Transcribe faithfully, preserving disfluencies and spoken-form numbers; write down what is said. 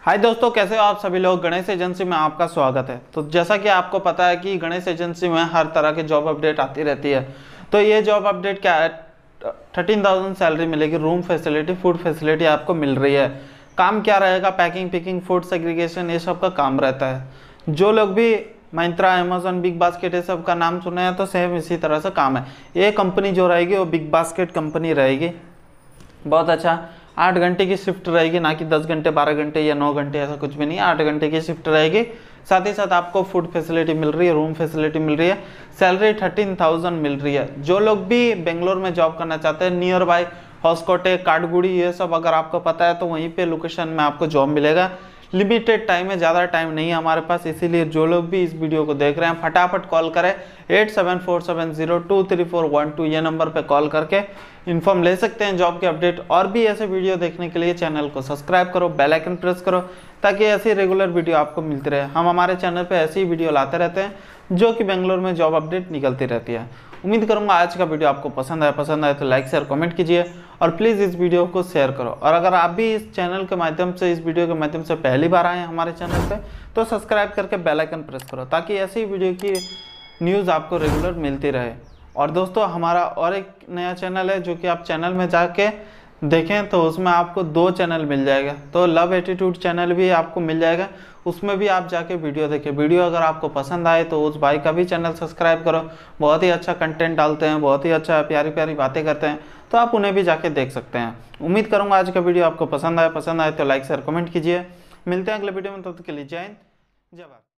हाय दोस्तों, कैसे हो आप सभी लोग। गणेश एजेंसी में आपका स्वागत है। तो जैसा कि आपको पता है कि गणेश एजेंसी में हर तरह की जॉब अपडेट आती रहती है। तो ये जॉब अपडेट क्या है, थर्टीन थाउजेंड सैलरी मिलेगी, रूम फैसिलिटी, फूड फैसिलिटी आपको मिल रही है। काम क्या रहेगा, पैकिंग, पिकिंग, फूड सेग्रीगेशन, ये सब का काम रहता है। जो लोग भी मिंत्रा, अमेजोन, बिग बास्केट ये सब का नाम सुने हैं तो सेम इसी तरह से काम है। ये कंपनी जो रहेगी वो बिग बास्केट कंपनी रहेगी। बहुत अच्छा, आठ घंटे की शिफ्ट रहेगी, ना कि दस घंटे, बारह घंटे या नौ घंटे, ऐसा कुछ भी नहीं है। आठ घंटे की शिफ्ट रहेगी। साथ ही साथ आपको फूड फैसिलिटी मिल रही है, रूम फैसिलिटी मिल रही है, सैलरी थर्टीन थाउजेंड मिल रही है। जो लोग भी बेंगलोर में जॉब करना चाहते हैं, नियर बाय होस्कोटे, काटगुड़ी, ये सब अगर आपको पता है तो वहीं पे लोकेशन में आपको जॉब मिलेगा। लिमिटेड टाइम है, ज़्यादा टाइम नहीं है हमारे पास, इसीलिए जो लोग भी इस वीडियो को देख रहे हैं फटाफट कॉल करें। Eight seven four seven zero two three four one two ये नंबर पे कॉल करके इन्फॉर्म ले सकते हैं जॉब के अपडेट। और भी ऐसे वीडियो देखने के लिए चैनल को सब्सक्राइब करो, बेल आइकन प्रेस करो, ताकि ऐसी रेगुलर वीडियो आपको मिलती रहे। हम हमारे चैनल पे ऐसी ही वीडियो लाते रहते हैं जो कि बेंगलोर में जॉब अपडेट निकलती रहती है। उम्मीद करूंगा आज का वीडियो आपको पसंद आया। पसंद आए तो लाइक शेयर कमेंट कीजिए और प्लीज़ इस वीडियो को शेयर करो। और अगर आप भी इस चैनल के माध्यम से, इस वीडियो के माध्यम से पहली बार आए हैं हमारे चैनल पे, तो सब्सक्राइब करके बेल आइकन प्रेस करो, ताकि ऐसी वीडियो की न्यूज़ आपको रेगुलर मिलती रहे। और दोस्तों, हमारा और एक नया चैनल है जो कि आप चैनल में जाके देखें तो उसमें आपको दो चैनल मिल जाएगा। तो लव एटीट्यूड चैनल भी आपको मिल जाएगा, उसमें भी आप जाके वीडियो देखें। वीडियो अगर आपको पसंद आए तो उस भाई का भी चैनल सब्सक्राइब करो। बहुत ही अच्छा कंटेंट डालते हैं, बहुत ही अच्छा प्यारी प्यारी बातें करते हैं, तो आप उन्हें भी जाके देख सकते हैं। उम्मीद करूँगा आज का वीडियो आपको पसंद आए। पसंद आए तो लाइक शेयर कमेंट कीजिए। मिलते हैं अगले वीडियो में, तब तक के लिए जय हिंद, जय भारत।